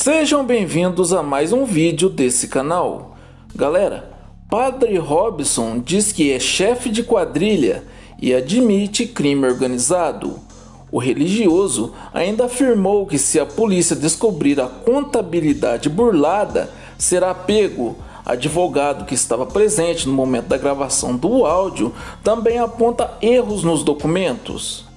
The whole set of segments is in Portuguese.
Sejam bem-vindos a mais um vídeo desse canal. Galera, Padre Robson diz que é chefe de quadrilha e admite crime organizado. O religioso ainda afirmou que se a polícia descobrir a contabilidade burlada, será pego. Advogado que estava presente no momento da gravação do áudio também aponta erros nos documentos.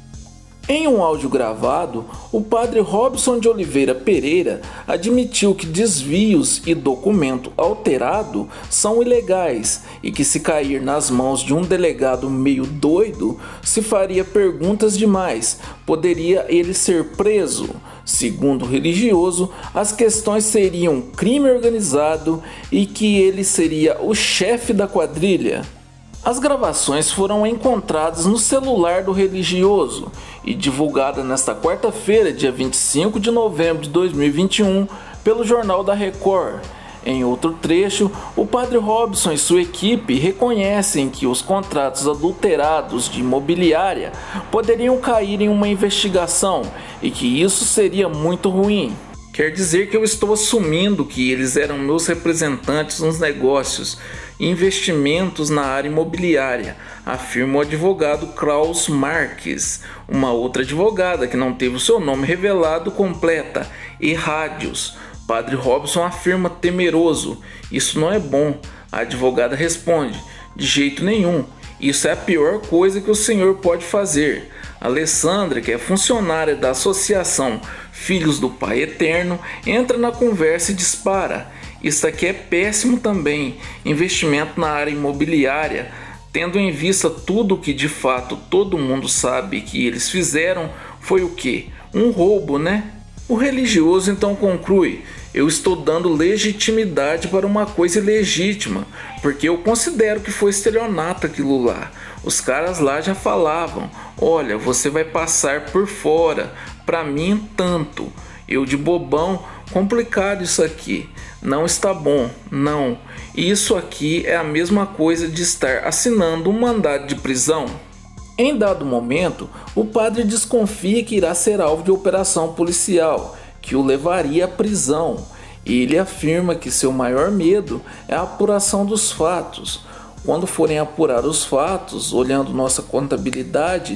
Em um áudio gravado, o padre Robson de Oliveira Pereira admitiu que desvios e documento alterado são ilegais e que se cair nas mãos de um delegado meio doido, se faria perguntas demais, poderia ele ser preso. Segundo o religioso, as questões seriam crime organizado e que ele seria o chefe da quadrilha. As gravações foram encontradas no celular do religioso e divulgadas nesta quarta-feira, dia 25 de novembro de 2021, pelo Jornal da Record. Em outro trecho, o padre Robson e sua equipe reconhecem que os contratos adulterados de imobiliária poderiam cair em uma investigação e que isso seria muito ruim. Quer dizer que eu estou assumindo que eles eram meus representantes nos negócios e investimentos na área imobiliária, afirma o advogado Klaus Marques. Uma outra advogada que não teve o seu nome revelado completa, e rádios. Padre Robson afirma temeroso: isso não é bom. A advogada responde: de jeito nenhum, isso é a pior coisa que o senhor pode fazer. Alessandra, que é funcionária da associação Filhos do Pai Eterno, entra na conversa e dispara: isso aqui é péssimo também, investimento na área imobiliária, tendo em vista tudo que de fato todo mundo sabe que eles fizeram, foi o quê? Um roubo, né? O religioso então conclui: eu estou dando legitimidade para uma coisa ilegítima, porque eu considero que foi estelionato aquilo lá. Os caras lá já falavam: olha, você vai passar por fora, para mim tanto. Eu de bobão, complicado isso aqui, não está bom, não. Isso aqui é a mesma coisa de estar assinando um mandado de prisão. Em dado momento, o padre desconfia que irá ser alvo de operação policial, que o levaria à prisão. Ele afirma que seu maior medo é a apuração dos fatos. Quando forem apurar os fatos, olhando nossa contabilidade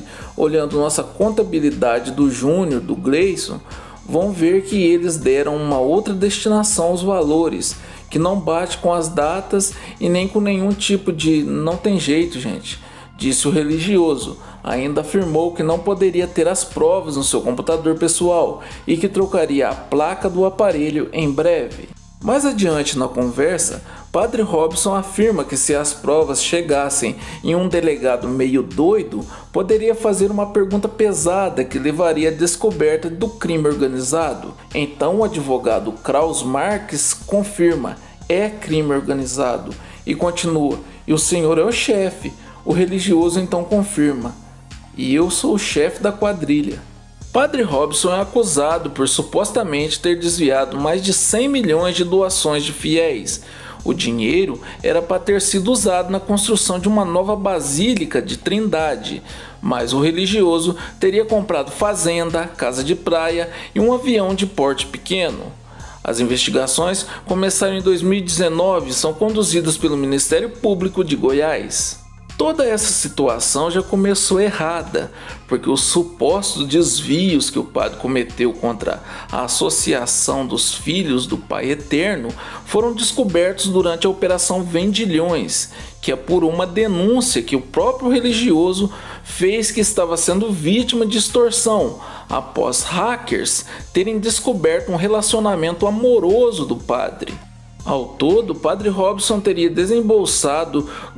do Júnior, do Gleison, vão ver que eles deram uma outra destinação aos valores, que não bate com as datas e nem com nenhum tipo de não tem jeito, gente, disse o religioso. Ainda afirmou que não poderia ter as provas no seu computador pessoal e que trocaria a placa do aparelho em breve. Mais adiante na conversa, Padre Robson afirma que se as provas chegassem em um delegado meio doido, poderia fazer uma pergunta pesada que levaria à descoberta do crime organizado. Então o advogado Klaus Marques confirma: é crime organizado, e continua: e o senhor é o chefe. O religioso então confirma: e eu sou o chefe da quadrilha. Padre Robson é acusado por supostamente ter desviado mais de 100 milhões de doações de fiéis. O dinheiro era para ter sido usado na construção de uma nova Basílica de Trindade, mas o religioso teria comprado fazenda, casa de praia e um avião de porte pequeno. As investigações começaram em 2019 e são conduzidas pelo Ministério Público de Goiás. Toda essa situação já começou errada, porque os supostos desvios que o padre cometeu contra a Associação dos Filhos do Pai Eterno foram descobertos durante a Operação Vendilhões, que apurou uma denúncia que o próprio religioso fez que estava sendo vítima de extorsão após hackers terem descoberto um relacionamento amoroso do padre. Ao todo, o padre Robson teria desembolsado R$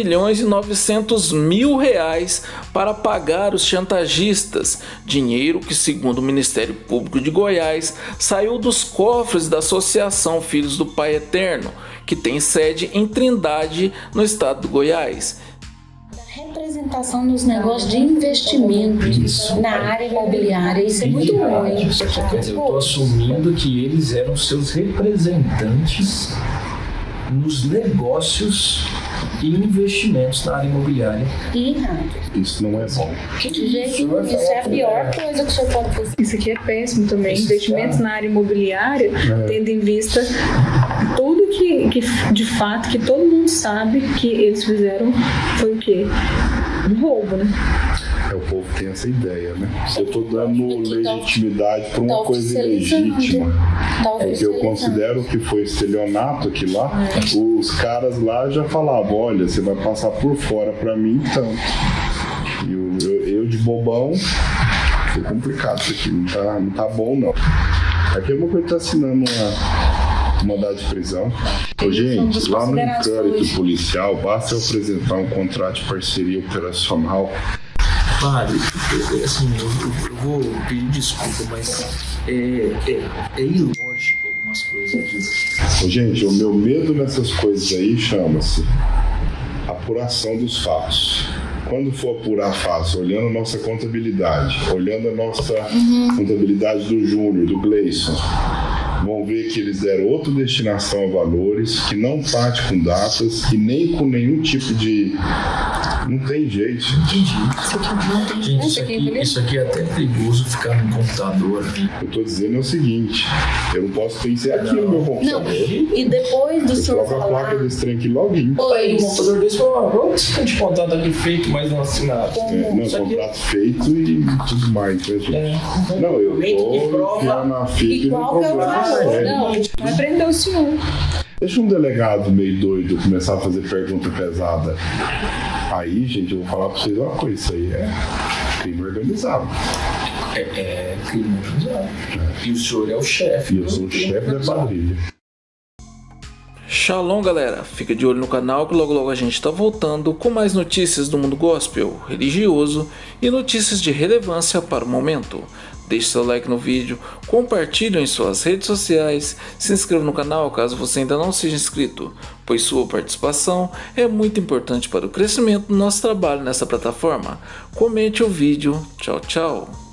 2.900.000 para pagar os chantagistas, dinheiro que, segundo o Ministério Público de Goiás, saiu dos cofres da Associação Filhos do Pai Eterno, que tem sede em Trindade, no estado do Goiás. Representação nos negócios de investimento na área imobiliária, isso é muito ruim. Quer dizer, eu estou assumindo que eles eram seus representantes nos negócios e investimentos na área imobiliária. Errado. Isso não é bom. De jeito nenhum. Isso é a pior coisa que o senhor pode fazer. Isso aqui é péssimo também. Investimentos na área imobiliária, tendo em vista tudo que de fato que todo mundo sabe que eles fizeram foi o quê? Um roubo, né? O povo tem essa ideia, né? Eu estou dando legitimidade para uma coisa ilegítima. Porque eu considero que foi estelionato aqui lá. Os caras lá já falavam, olha, você vai passar por fora para mim, então. E eu de bobão, foi complicado isso aqui, não tá bom não. Aqui é uma coisa que tá assinando uma mandado de prisão. Ô, gente, lá no inquérito policial, basta eu apresentar um contrato de parceria operacional. Padre, assim, eu vou pedir desculpa, mas é ilógico algumas coisas aqui. Ô, gente, o meu medo nessas coisas aí chama-se apuração dos fatos. Quando for apurar fatos, olhando a nossa contabilidade, olhando a nossa contabilidade do Júnior, do Gleison, vão ver que eles deram outra destinação a valores, que não parte com datas, que nem com nenhum tipo de... Não tem jeito. Entendi. Gente, isso aqui é até perigoso ficar no computador. Eu tô dizendo é o seguinte, eu não posso ter isso aqui no meu computador. Não, e depois do senhor falar... Eu coloco a placa desse trem aqui login. Aí o computador desse falou, vamos de contrato aqui feito, mas não assinado. Contrato feito e tudo mais, né, gente? Não, eu vou enfiar na fita e não comprar. Não, vai prender o senhor. Deixa um delegado meio doido começar a fazer pergunta pesada. Aí, gente, eu vou falar pra vocês uma coisa, isso aí é crime organizado. É crime organizado. E o senhor é o chefe. E eu sou o chefe da quadrilha. Shalom, galera, fica de olho no canal que logo logo a gente tá voltando com mais notícias do mundo gospel, religioso e notícias de relevância para o momento. Deixe seu like no vídeo, compartilhe em suas redes sociais, se inscreva no canal caso você ainda não seja inscrito, pois sua participação é muito importante para o crescimento do nosso trabalho nessa plataforma. Comente o vídeo, tchau, tchau.